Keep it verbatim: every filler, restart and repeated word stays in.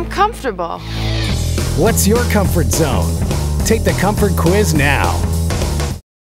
Comfortable. What's your comfort zone? Take the comfort quiz now.